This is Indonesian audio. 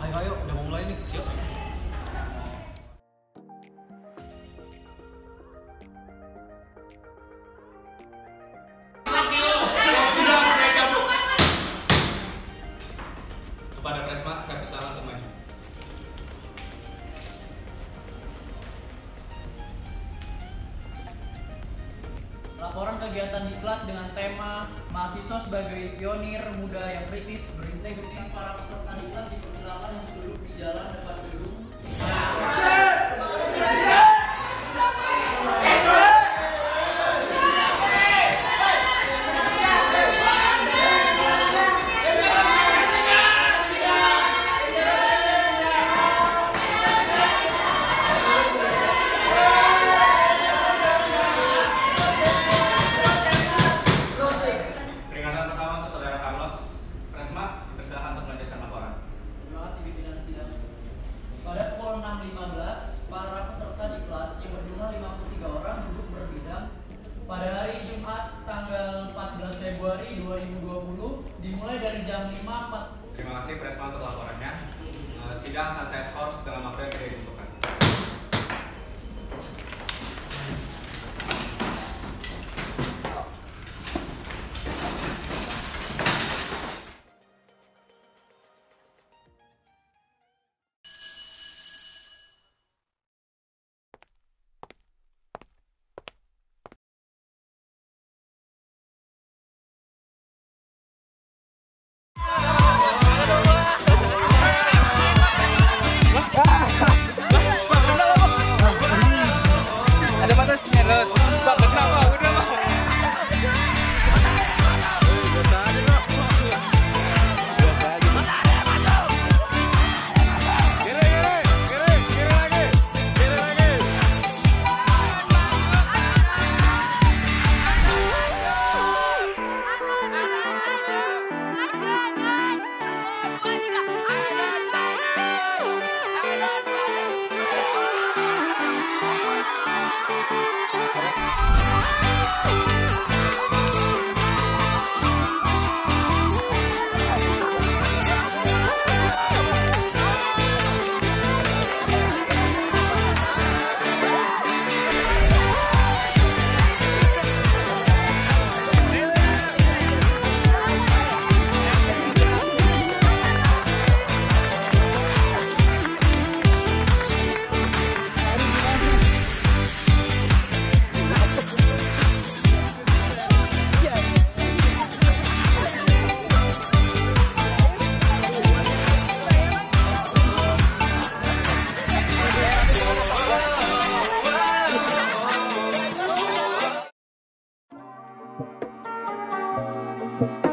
Ayo, udah mau mulai nih. Siap. Sidang saya cabut. Kepada Presma, saya persilakan untuk maju. Laporan kegiatan diklat dengan tema mahasiswa sebagai pionir muda yang kritis berintegritas. Para peserta diklat dipersilakan untuk duduk di jalan depan gedung. Pada pukul 6.15, para peserta diklat yang berjumlah 53 orang duduk berbidang pada hari Jumat tanggal 14 Februari 2020 dimulai dari jam 5.4. Terima kasih Presma untuk laporannya. Sidang akan saya skor dalam waktu yang tidak ditentukan. Ada batasnya, Ros. Pak, kenapa? Udah, Pak. Thank you.